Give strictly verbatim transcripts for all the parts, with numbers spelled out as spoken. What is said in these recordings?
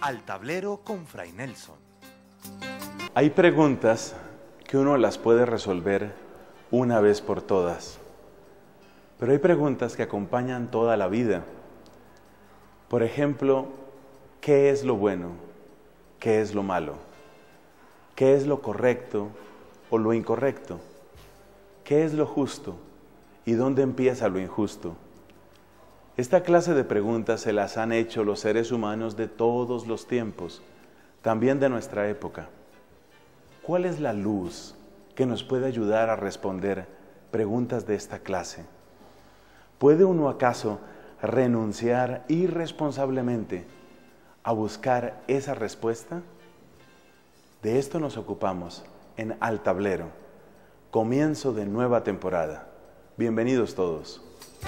Al tablero con Fray Nelson. Hay preguntas que uno las puede resolver una vez por todas, pero hay preguntas que acompañan toda la vida. Por ejemplo, ¿qué es lo bueno? ¿Qué es lo malo? ¿Qué es lo correcto o lo incorrecto? ¿Qué es lo justo? ¿Y dónde empieza lo injusto? Esta clase de preguntas se las han hecho los seres humanos de todos los tiempos, también de nuestra época. ¿Cuál es la luz que nos puede ayudar a responder preguntas de esta clase? ¿Puede uno acaso renunciar irresponsablemente a buscar esa respuesta? De esto nos ocupamos en Al Tablero, comienzo de nueva temporada. Bienvenidos todos.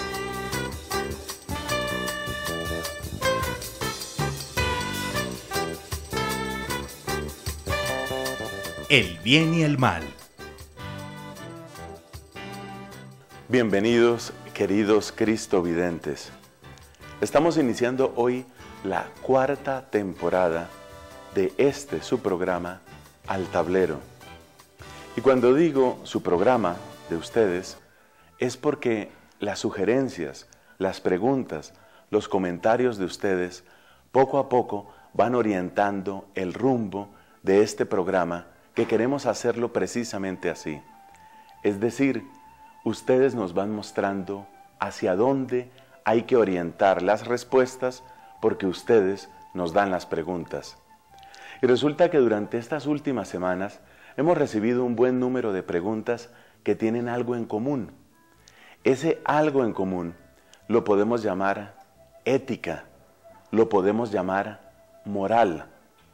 El bien y el mal. Bienvenidos, queridos cristovidentes. Estamos iniciando hoy la cuarta temporada de este su programa, Al Tablero. Y cuando digo su programa de ustedes, es porque las sugerencias, las preguntas, los comentarios de ustedes, poco a poco van orientando el rumbo de este programa, que queremos hacerlo precisamente así. Es decir, ustedes nos van mostrando hacia dónde hay que orientar las respuestas porque ustedes nos dan las preguntas. Y resulta que durante estas últimas semanas hemos recibido un buen número de preguntas que tienen algo en común. Ese algo en común lo podemos llamar ética, lo podemos llamar moral.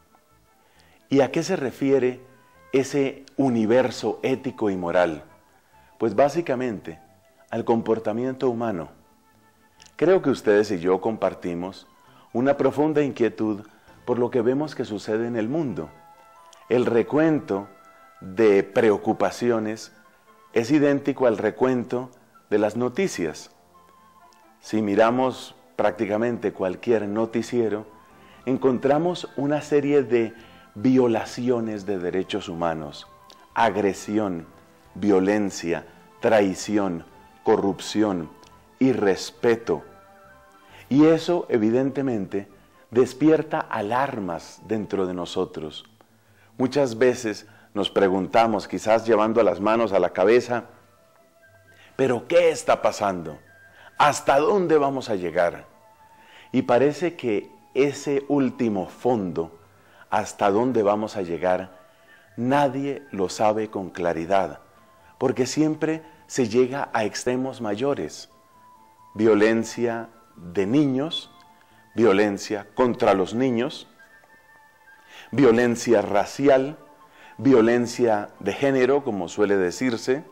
¿Y a qué se refiere ese universo ético y moral? Pues básicamente al comportamiento humano. Creo que ustedes y yo compartimos una profunda inquietud por lo que vemos que sucede en el mundo. El recuento de preocupaciones es idéntico al recuento de las noticias. Si miramos prácticamente cualquier noticiero, encontramos una serie de violaciones de derechos humanos, agresión, violencia, traición, corrupción, irrespeto. Y eso evidentemente despierta alarmas dentro de nosotros. Muchas veces nos preguntamos, quizás llevando las manos a la cabeza, ¿pero qué está pasando? ¿Hasta dónde vamos a llegar? Y parece que ese último fondo, hasta dónde vamos a llegar, nadie lo sabe con claridad, porque siempre se llega a extremos mayores. Violencia de niños, violencia contra los niños, violencia racial, violencia de género, como suele decirse,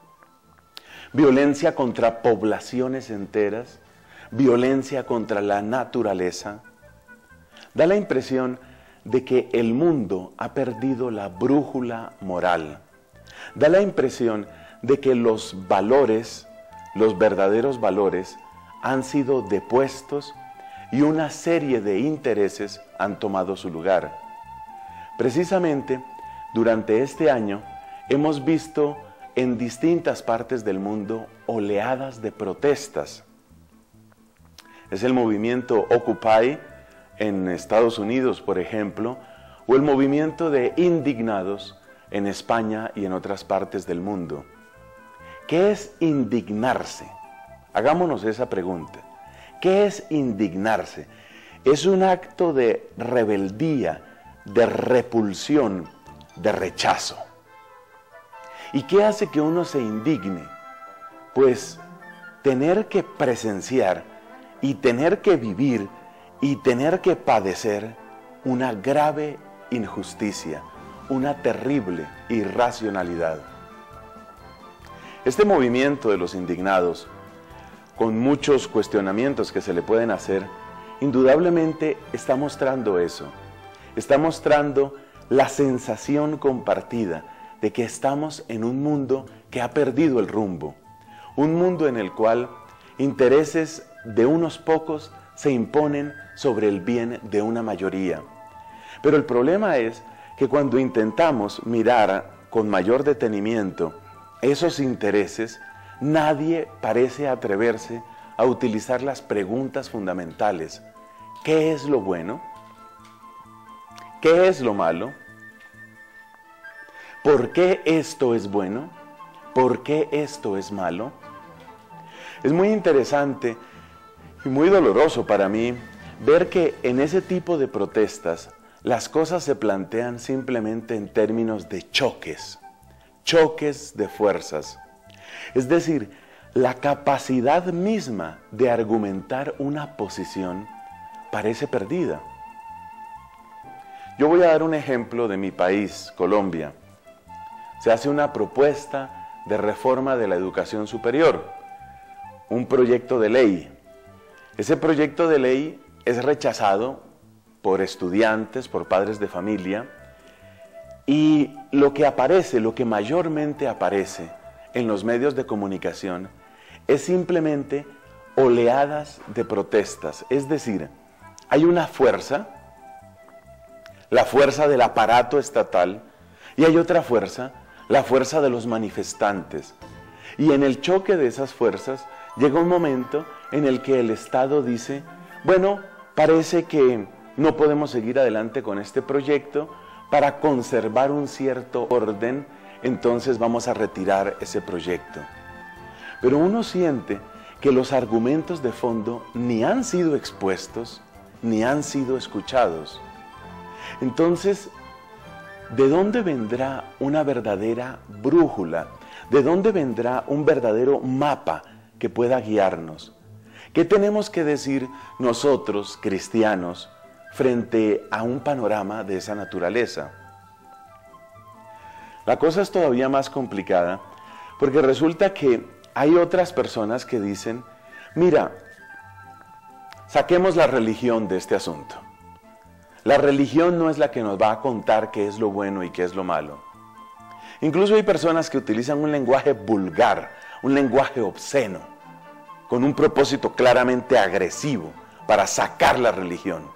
violencia contra poblaciones enteras, violencia contra la naturaleza. Da la impresión de que el mundo ha perdido la brújula moral. Da la impresión de que los valores, los verdaderos valores, han sido depuestos y una serie de intereses han tomado su lugar. Precisamente, durante este año, hemos visto en distintas partes del mundo oleadas de protestas. Es el movimiento Occupy en Estados Unidos, por ejemplo, o el movimiento de indignados en España y en otras partes del mundo. ¿Qué es indignarse? Hagámonos esa pregunta. ¿Qué es indignarse? Es un acto de rebeldía, de repulsión, de rechazo. ¿Y qué hace que uno se indigne? Pues tener que presenciar y tener que vivir y tener que padecer una grave injusticia, una terrible irracionalidad. Este movimiento de los indignados, con muchos cuestionamientos que se le pueden hacer, indudablemente está mostrando eso. Está mostrando la sensación compartida de que estamos en un mundo que ha perdido el rumbo. Un mundo en el cual intereses de unos pocos se imponen sobre el bien de una mayoría. Pero el problema es que cuando intentamos mirar con mayor detenimiento esos intereses, nadie parece atreverse a utilizar las preguntas fundamentales. ¿Qué es lo bueno? ¿Qué es lo malo? ¿Por qué esto es bueno? ¿Por qué esto es malo? Es muy interesante y muy doloroso para mí ver que en ese tipo de protestas las cosas se plantean simplemente en términos de choques, choques de fuerzas. Es decir, la capacidad misma de argumentar una posición parece perdida. Yo voy a dar un ejemplo de mi país, Colombia. Se hace una propuesta de reforma de la educación superior, un proyecto de ley. Ese proyecto de ley es rechazado por estudiantes, por padres de familia, y lo que aparece, lo que mayormente aparece en los medios de comunicación es simplemente oleadas de protestas. Es decir, hay una fuerza, la fuerza del aparato estatal, y hay otra fuerza, la fuerza de los manifestantes. Y en el choque de esas fuerzas llega un momento en el que el Estado dice, bueno, parece que no podemos seguir adelante con este proyecto para conservar un cierto orden, entonces vamos a retirar ese proyecto. Pero uno siente que los argumentos de fondo ni han sido expuestos, ni han sido escuchados. Entonces, ¿de dónde vendrá una verdadera brújula? ¿De dónde vendrá un verdadero mapa que pueda guiarnos? ¿Qué tenemos que decir nosotros, cristianos, frente a un panorama de esa naturaleza? La cosa es todavía más complicada porque resulta que hay otras personas que dicen, mira, saquemos la religión de este asunto. La religión no es la que nos va a contar qué es lo bueno y qué es lo malo. Incluso hay personas que utilizan un lenguaje vulgar, un lenguaje obsceno, con un propósito claramente agresivo para sacar la religión.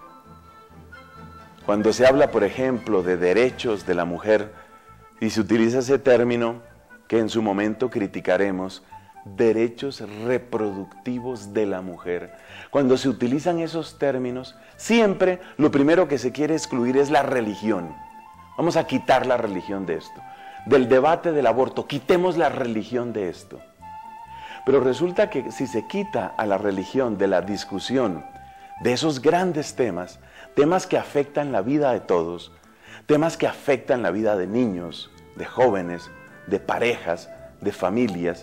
Cuando se habla, por ejemplo, de derechos de la mujer, y se utiliza ese término que en su momento criticaremos, derechos reproductivos de la mujer. Cuando se utilizan esos términos, siempre lo primero que se quiere excluir es la religión. Vamos a quitar la religión de esto. Del debate del aborto, quitemos la religión de esto. Pero resulta que si se quita a la religión de la discusión de esos grandes temas, temas que afectan la vida de todos, temas que afectan la vida de niños, de jóvenes, de parejas, de familias,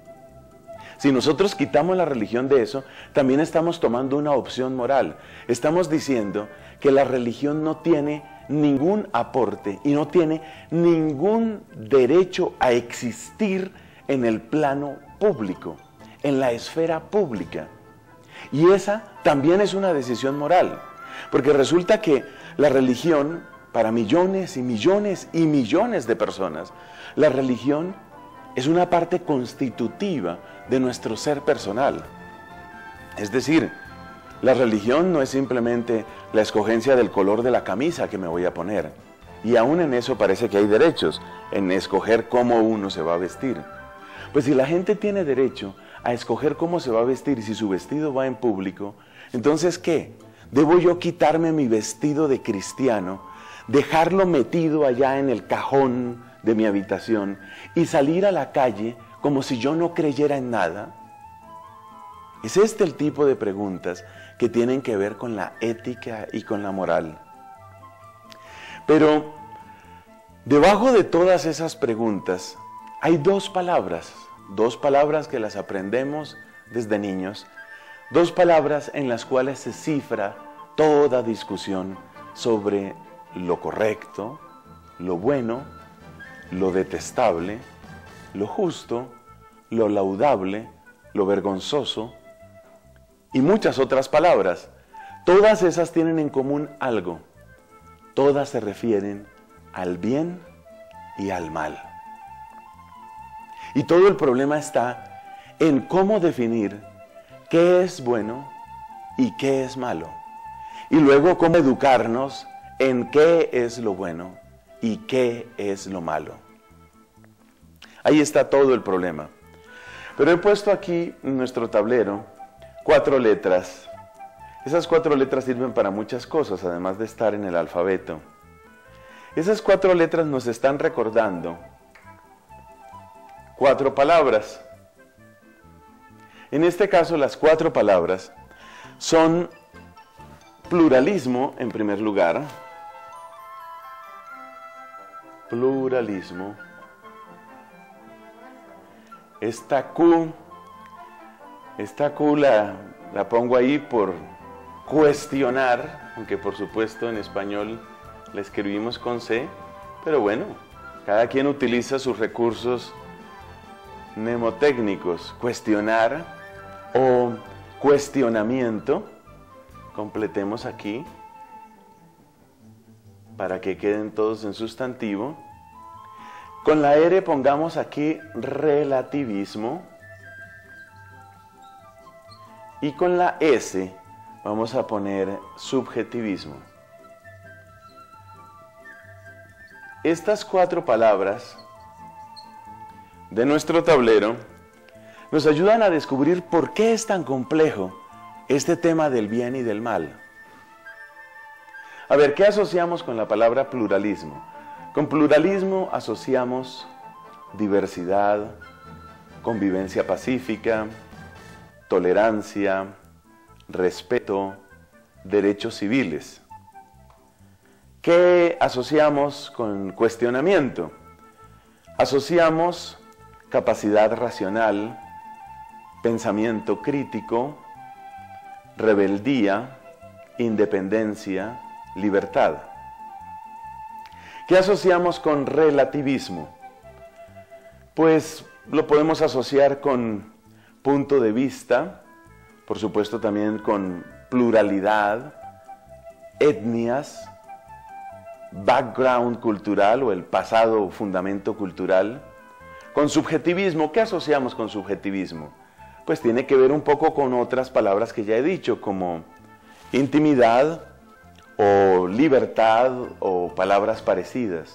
si nosotros quitamos la religión de eso, también estamos tomando una opción moral. Estamos diciendo que la religión no tiene ningún aporte y no tiene ningún derecho a existir en el plano público, en la esfera pública. Y esa también es una decisión moral, porque resulta que la religión, para millones y millones y millones de personas, la religión es una parte constitutiva de nuestro ser personal. Es decir, la religión no es simplemente la escogencia del color de la camisa que me voy a poner. Y aún en eso parece que hay derechos, en escoger cómo uno se va a vestir. Pues si la gente tiene derecho a escoger cómo se va a vestir y si su vestido va en público, entonces ¿qué? ¿Debo yo quitarme mi vestido de cristiano, dejarlo metido allá en el cajón de mi habitación y salir a la calle como si yo no creyera en nada? Es este el tipo de preguntas que tienen que ver con la ética y con la moral. Pero debajo de todas esas preguntas hay dos palabras, dos palabras que las aprendemos desde niños, dos palabras en las cuales se cifra toda discusión sobre lo correcto, lo bueno, lo detestable, lo justo, lo laudable, lo vergonzoso y muchas otras palabras. Todas esas tienen en común algo. Todas se refieren al bien y al mal. Y todo el problema está en cómo definir qué es bueno y qué es malo. Y luego cómo educarnos en qué es lo bueno y qué es lo malo. Ahí está todo el problema. Pero he puesto aquí en nuestro tablero cuatro letras. Esas cuatro letras sirven para muchas cosas, además de estar en el alfabeto. Esas cuatro letras nos están recordando cuatro palabras. En este caso, las cuatro palabras son pluralismo, en primer lugar. Pluralismo. Esta Q, esta Q la, la pongo ahí por cuestionar, aunque por supuesto en español la escribimos con C, pero bueno, cada quien utiliza sus recursos mnemotécnicos. Cuestionar o cuestionamiento, completemos aquí para que queden todos en sustantivo. Con la R pongamos aquí relativismo y con la S vamos a poner subjetivismo. Estas cuatro palabras de nuestro tablero nos ayudan a descubrir por qué es tan complejo este tema del bien y del mal. A ver, ¿qué asociamos con la palabra pluralismo? Con pluralismo asociamos diversidad, convivencia pacífica, tolerancia, respeto, derechos civiles. ¿Qué asociamos con cuestionamiento? Asociamos capacidad racional, pensamiento crítico, rebeldía, independencia, libertad. ¿Qué asociamos con relativismo? Pues lo podemos asociar con punto de vista, por supuesto también con pluralidad, etnias, background cultural o el pasado fundamento cultural. Con subjetivismo, ¿qué asociamos con subjetivismo? Pues tiene que ver un poco con otras palabras que ya he dicho, como intimidad o libertad o palabras parecidas.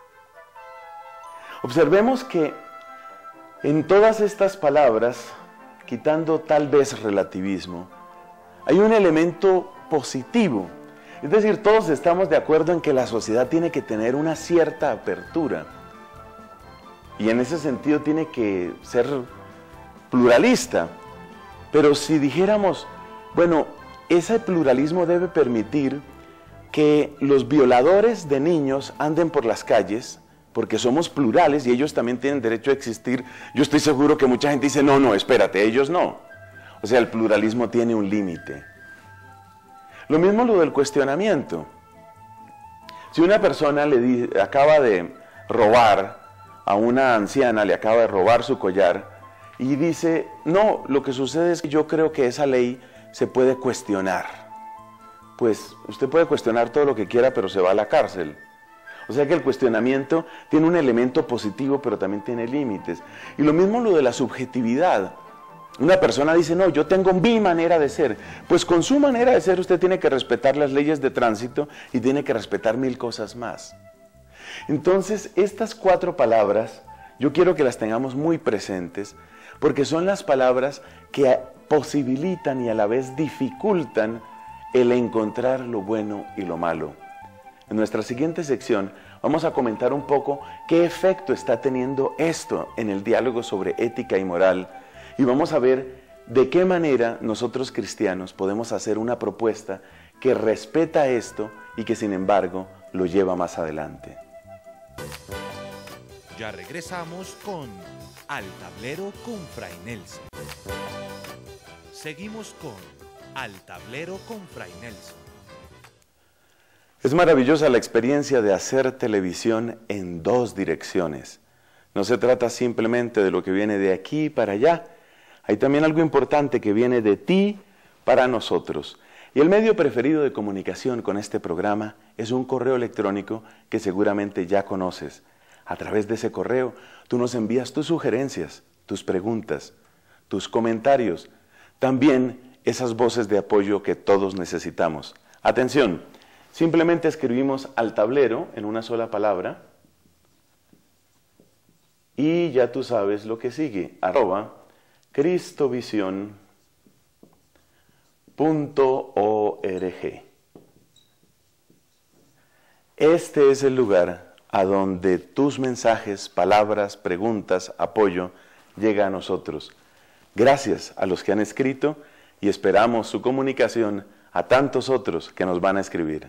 Observemos que en todas estas palabras, quitando tal vez relativismo, hay un elemento positivo. Es decir, todos estamos de acuerdo en que la sociedad tiene que tener una cierta apertura. Y en ese sentido tiene que ser pluralista. Pero si dijéramos, bueno, ese pluralismo debe permitir que los violadores de niños anden por las calles, porque somos plurales y ellos también tienen derecho a existir. Yo estoy seguro que mucha gente dice, no, no, espérate, ellos no. O sea, el pluralismo tiene un límite. Lo mismo lo del cuestionamiento. Si una persona le dice, acaba de robar a una anciana, le acaba de robar su collar, y dice, no, lo que sucede es que yo creo que esa ley se puede cuestionar. Pues usted puede cuestionar todo lo que quiera, pero se va a la cárcel. O sea que el cuestionamiento tiene un elemento positivo, pero también tiene límites. Y lo mismo lo de la subjetividad. Una persona dice, no, yo tengo mi manera de ser. Pues con su manera de ser usted tiene que respetar las leyes de tránsito y tiene que respetar mil cosas más. Entonces, estas cuatro palabras, yo quiero que las tengamos muy presentes, porque son las palabras que posibilitan y a la vez dificultan el encontrar lo bueno y lo malo. En nuestra siguiente sección vamos a comentar un poco qué efecto está teniendo esto en el diálogo sobre ética y moral, y vamos a ver de qué manera nosotros cristianos podemos hacer una propuesta que respeta esto y que sin embargo lo lleva más adelante. Ya regresamos con Al Tablero con Fray Nelson. Seguimos con Al Tablero con Fray Nelson. Es maravillosa la experiencia de hacer televisión en dos direcciones. No se trata simplemente de lo que viene de aquí para allá. Hay también algo importante que viene de ti para nosotros. Y el medio preferido de comunicación con este programa es un correo electrónico que seguramente ya conoces. A través de ese correo tú nos envías tus sugerencias, tus preguntas, tus comentarios, también esas voces de apoyo que todos necesitamos. Atención, simplemente escribimos al tablero en una sola palabra y ya tú sabes lo que sigue, arroba cristovision punto org. Este es el lugar a donde tus mensajes, palabras, preguntas, apoyo llega a nosotros. Gracias a los que han escrito y esperamos su comunicación a tantos otros que nos van a escribir.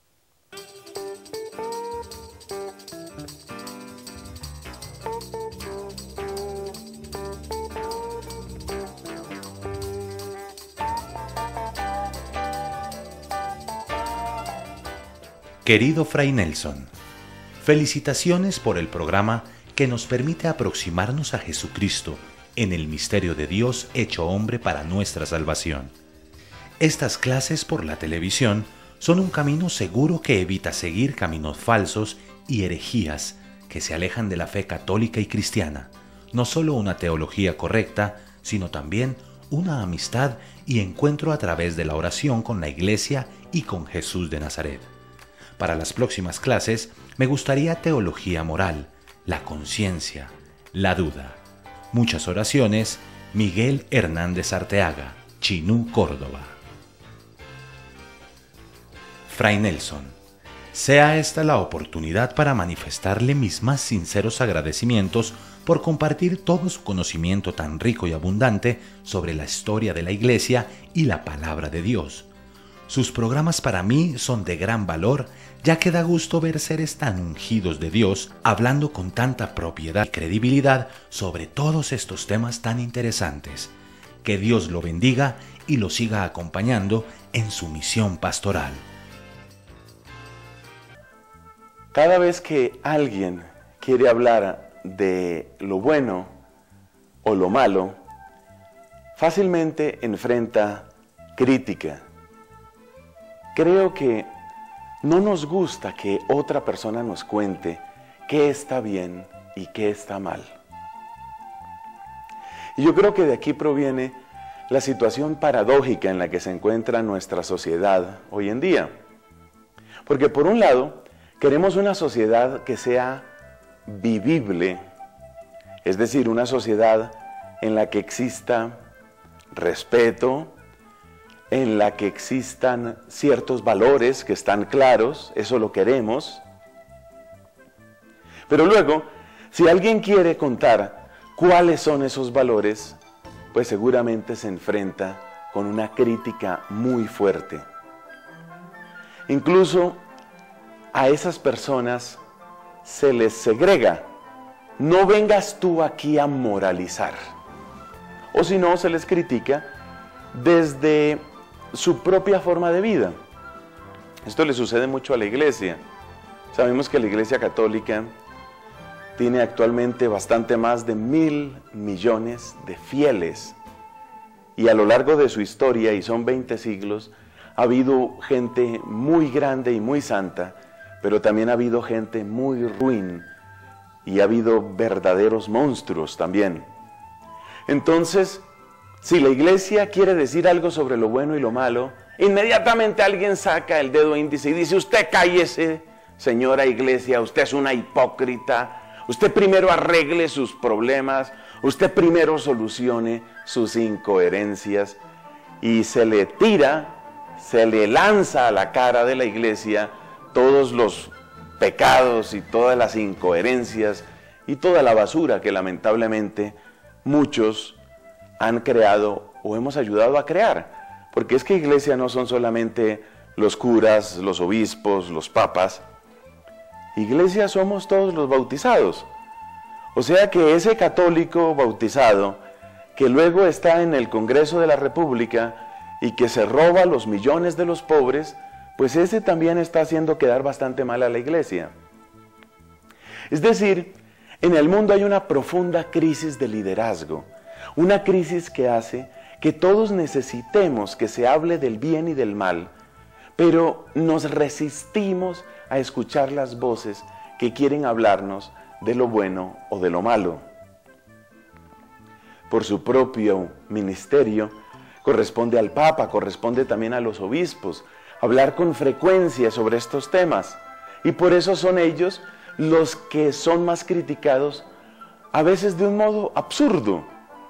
Querido Fray Nelson, felicitaciones por el programa que nos permite aproximarnos a Jesucristo en el misterio de Dios hecho hombre para nuestra salvación. Estas clases por la televisión son un camino seguro que evita seguir caminos falsos y herejías que se alejan de la fe católica y cristiana, no solo una teología correcta, sino también una amistad y encuentro a través de la oración con la Iglesia y con Jesús de Nazaret. Para las próximas clases me gustaría teología moral, la conciencia, la duda. Muchas oraciones, Miguel Hernández Arteaga, Chinú, Córdoba. Fray Nelson, sea esta la oportunidad para manifestarle mis más sinceros agradecimientos por compartir todo su conocimiento tan rico y abundante sobre la historia de la Iglesia y la palabra de Dios. Sus programas para mí son de gran valor, ya que da gusto ver seres tan ungidos de Dios hablando con tanta propiedad y credibilidad sobre todos estos temas tan interesantes. Que Dios lo bendiga y lo siga acompañando en su misión pastoral. Cada vez que alguien quiere hablar de lo bueno o lo malo, fácilmente enfrenta crítica. Creo que no nos gusta que otra persona nos cuente qué está bien y qué está mal. Y yo creo que de aquí proviene la situación paradójica en la que se encuentra nuestra sociedad hoy en día. Porque por un lado, queremos una sociedad que sea vivible, es decir, una sociedad en la que exista respeto, en la que existan ciertos valores que están claros, eso lo queremos. Pero luego, si alguien quiere contar cuáles son esos valores, pues seguramente se enfrenta con una crítica muy fuerte. Incluso a esas personas se les segrega. No vengas tú aquí a moralizar. O si no, se les critica desde su propia forma de vida. Esto le sucede mucho a la Iglesia. Sabemos que la Iglesia Católica tiene actualmente bastante más de mil millones de fieles. Y a lo largo de su historia, y son veinte siglos, ha habido gente muy grande y muy santa, pero también ha habido gente muy ruin y ha habido verdaderos monstruos también. Entonces, si la Iglesia quiere decir algo sobre lo bueno y lo malo, inmediatamente alguien saca el dedo índice y dice: usted cállese, señora Iglesia, usted es una hipócrita, usted primero arregle sus problemas, usted primero solucione sus incoherencias, y se le tira, se le lanza a la cara de la Iglesia todos los pecados y todas las incoherencias y toda la basura que lamentablemente muchos han creado o hemos ayudado a crear. Porque es que Iglesia no son solamente los curas, los obispos, los papas. Iglesia somos todos los bautizados. O sea que ese católico bautizado que luego está en el Congreso de la República y que se roba los millones de los pobres, pues ese también está haciendo quedar bastante mal a la Iglesia. Es decir, en el mundo hay una profunda crisis de liderazgo, una crisis que hace que todos necesitemos que se hable del bien y del mal, pero nos resistimos a escuchar las voces que quieren hablarnos de lo bueno o de lo malo. Por su propio ministerio, corresponde al Papa, corresponde también a los obispos, hablar con frecuencia sobre estos temas. Y por eso son ellos los que son más criticados, a veces de un modo absurdo.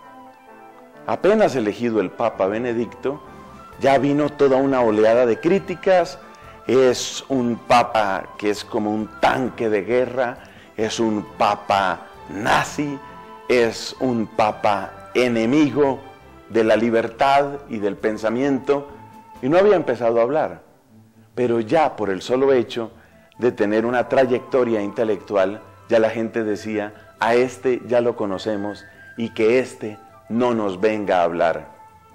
Apenas elegido el Papa Benedicto, ya vino toda una oleada de críticas. Es un Papa que es como un tanque de guerra, es un Papa nazi, es un Papa enemigo de la libertad y del pensamiento, y no había empezado a hablar. Pero ya por el solo hecho de tener una trayectoria intelectual, ya la gente decía, a este ya lo conocemos y que este no nos venga a hablar.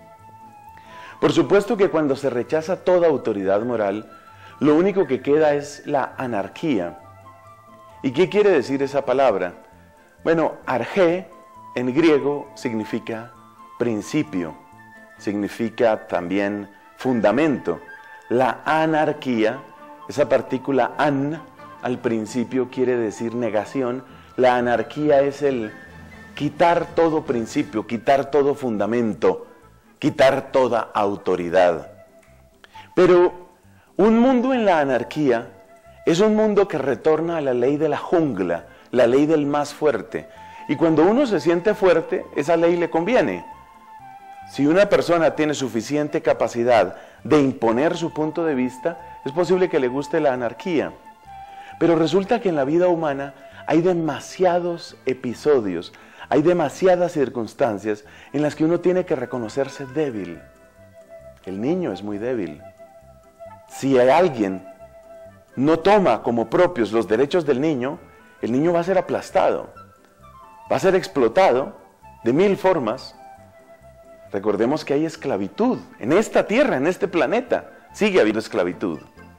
Por supuesto que cuando se rechaza toda autoridad moral, lo único que queda es la anarquía. ¿Y qué quiere decir esa palabra? Bueno, argé en griego significa principio, significa también fundamento. La anarquía, esa partícula an al principio quiere decir negación. La anarquía es el quitar todo principio, quitar todo fundamento, quitar toda autoridad. Pero un mundo en la anarquía es un mundo que retorna a la ley de la jungla, la ley del más fuerte. Y cuando uno se siente fuerte, esa ley le conviene. Si una persona tiene suficiente capacidad de imponer su punto de vista, es posible que le guste la anarquía. Pero resulta que en la vida humana hay demasiados episodios, hay demasiadas circunstancias en las que uno tiene que reconocerse débil. El niño es muy débil. Si alguien no toma como propios los derechos del niño, el niño va a ser aplastado, va a ser explotado de mil formas. Recordemos que hay esclavitud en esta tierra, en este planeta, sigue habiendo esclavitud.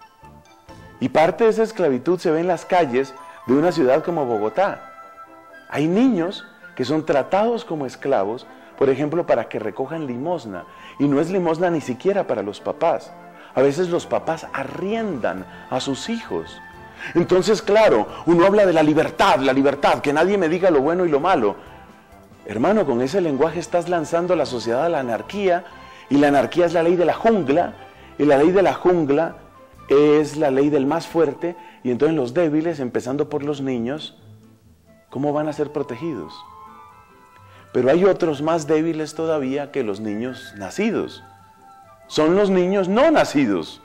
Y parte de esa esclavitud se ve en las calles de una ciudad como Bogotá. Hay niños que son tratados como esclavos, por ejemplo, para que recojan limosna, y no es limosna ni siquiera para los papás. A veces los papás arriendan a sus hijos. Entonces, claro, uno habla de la libertad, la libertad, que nadie me diga lo bueno y lo malo. Hermano, con ese lenguaje estás lanzando a la sociedad a la anarquía, y la anarquía es la ley de la jungla, y la ley de la jungla es la ley del más fuerte, y entonces los débiles, empezando por los niños, ¿cómo van a ser protegidos? Pero hay otros más débiles todavía que los niños nacidos. Son los niños no nacidos.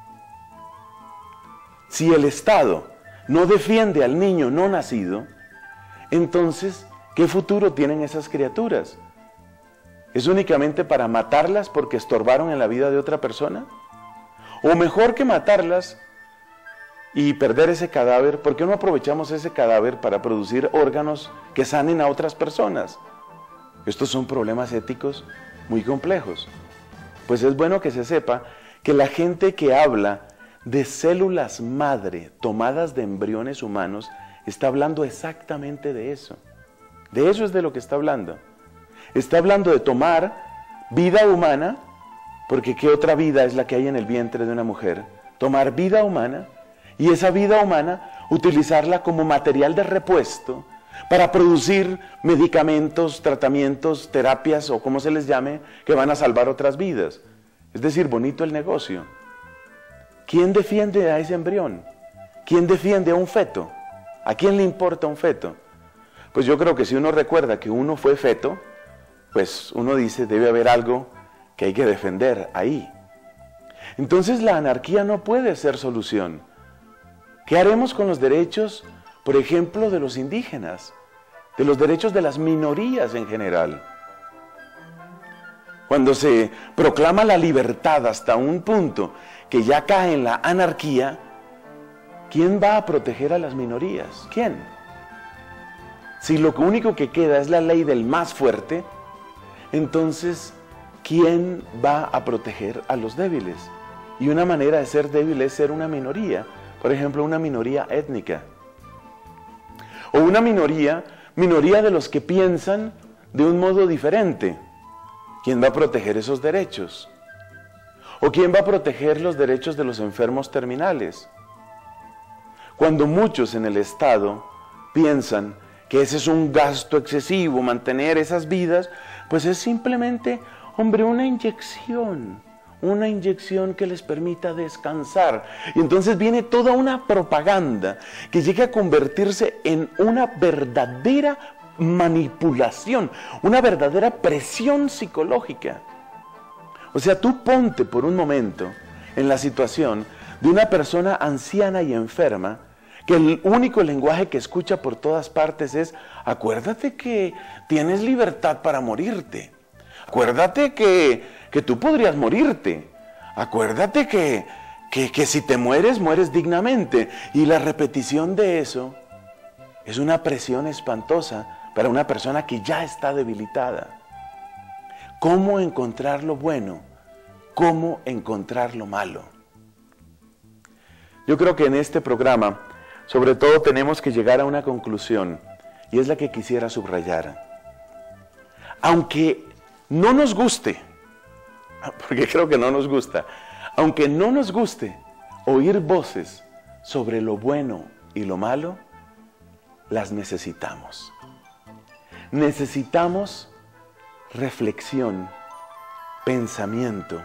Si el Estado no defiende al niño no nacido, entonces, ¿qué futuro tienen esas criaturas? ¿Es únicamente para matarlas porque estorbaron en la vida de otra persona? O mejor que matarlas y perder ese cadáver, ¿por qué no aprovechamos ese cadáver para producir órganos que sanen a otras personas? Estos son problemas éticos muy complejos. Pues es bueno que se sepa que la gente que habla de células madre tomadas de embriones humanos está hablando exactamente de eso. De eso es de lo que está hablando. Está hablando de tomar vida humana, porque ¿qué otra vida es la que hay en el vientre de una mujer? Tomar vida humana y esa vida humana utilizarla como material de repuesto para producir medicamentos, tratamientos, terapias o como se les llame, que van a salvar otras vidas. Es decir, bonito el negocio. ¿Quién defiende a ese embrión? ¿Quién defiende a un feto? ¿A quién le importa un feto? Pues yo creo que si uno recuerda que uno fue feto, pues uno dice, debe haber algo que hay que defender ahí. Entonces la anarquía no puede ser solución. ¿Qué haremos con los derechos, por ejemplo, de los indígenas? De los derechos de las minorías en general. Cuando se proclama la libertad hasta un punto que ya cae en la anarquía, ¿quién va a proteger a las minorías? ¿Quién? Si lo único que queda es la ley del más fuerte, entonces, ¿quién va a proteger a los débiles? Y una manera de ser débil es ser una minoría, por ejemplo, una minoría étnica. O una minoría, minoría de los que piensan de un modo diferente. ¿Quién va a proteger esos derechos? ¿O quién va a proteger los derechos de los enfermos terminales? Cuando muchos en el Estado piensan que ese es un gasto excesivo, mantener esas vidas, pues es simplemente Hombre, una inyección, una inyección que les permita descansar. Y entonces viene toda una propaganda que llega a convertirse en una verdadera manipulación, una verdadera presión psicológica. O sea, tú ponte por un momento en la situación de una persona anciana y enferma, que el único lenguaje que escucha por todas partes es: acuérdate que tienes libertad para morirte, acuérdate que, que tú podrías morirte, acuérdate que, que, que si te mueres, mueres dignamente. Y la repetición de eso es una presión espantosa para una persona que ya está debilitada. ¿Cómo encontrar lo bueno? ¿Cómo encontrar lo malo? Yo creo que en este programa, sobre todo, tenemos que llegar a una conclusión, y es la que quisiera subrayar. Aunque no nos guste, porque creo que no nos gusta, aunque no nos guste oír voces sobre lo bueno y lo malo, las necesitamos. Necesitamos reflexión, pensamiento.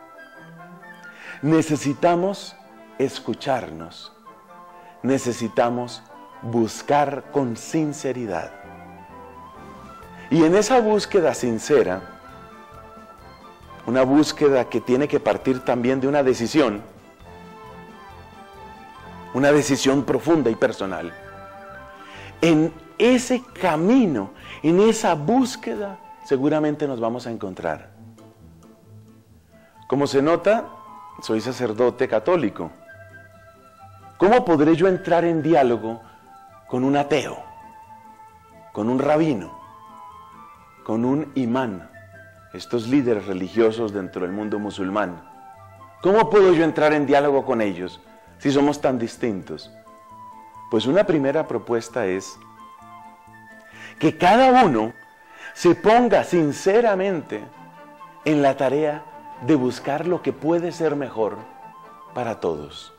Necesitamos escucharnos. Necesitamos buscar con sinceridad. Y en esa búsqueda sincera, una búsqueda que tiene que partir también de una decisión, una decisión profunda y personal, en ese camino, en esa búsqueda, seguramente nos vamos a encontrar. Como se nota, soy sacerdote católico. ¿Cómo podré yo entrar en diálogo con un ateo, con un rabino, con un imán, estos líderes religiosos dentro del mundo musulmán? ¿Cómo puedo yo entrar en diálogo con ellos si somos tan distintos? Pues una primera propuesta es que cada uno se ponga sinceramente en la tarea de buscar lo que puede ser mejor para todos.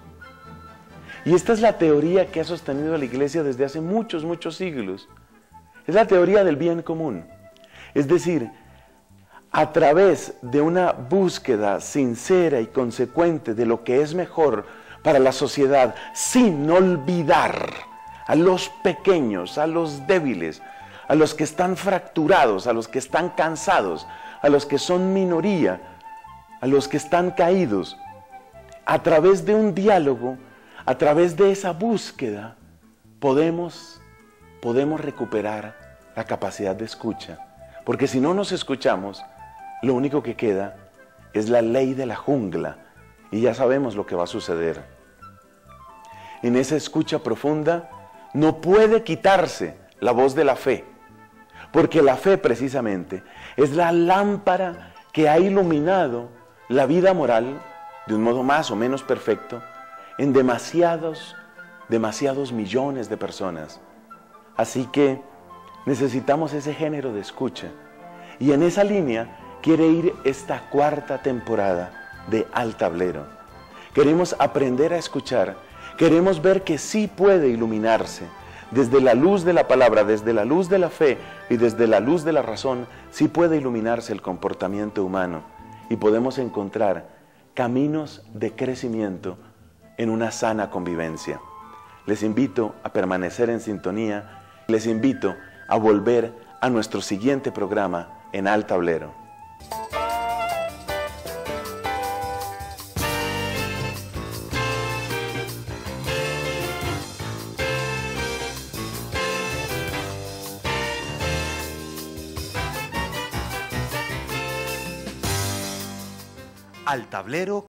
Y esta es la teoría que ha sostenido la Iglesia desde hace muchos, muchos siglos. Es la teoría del bien común. Es decir, a través de una búsqueda sincera y consecuente de lo que es mejor para la sociedad, sin olvidar a los pequeños, a los débiles, a los que están fracturados, a los que están cansados, a los que son minoría, a los que están caídos. A través de un diálogo, a través de esa búsqueda, podemos, podemos recuperar la capacidad de escucha. Porque si no nos escuchamos, lo único que queda es la ley de la jungla, y ya sabemos lo que va a suceder. En esa escucha profunda no puede quitarse la voz de la fe, porque la fe precisamente es la lámpara que ha iluminado la vida moral de un modo más o menos perfecto en demasiados, demasiados millones de personas. Así que necesitamos ese género de escucha, y en esa línea quiere ir esta cuarta temporada de Al Tablero. Queremos aprender a escuchar, queremos ver que sí puede iluminarse desde la luz de la palabra, desde la luz de la fe y desde la luz de la razón, sí puede iluminarse el comportamiento humano y podemos encontrar caminos de crecimiento en una sana convivencia. Les invito a permanecer en sintonía, les invito a volver a nuestro siguiente programa en Al Tablero. Al Tablero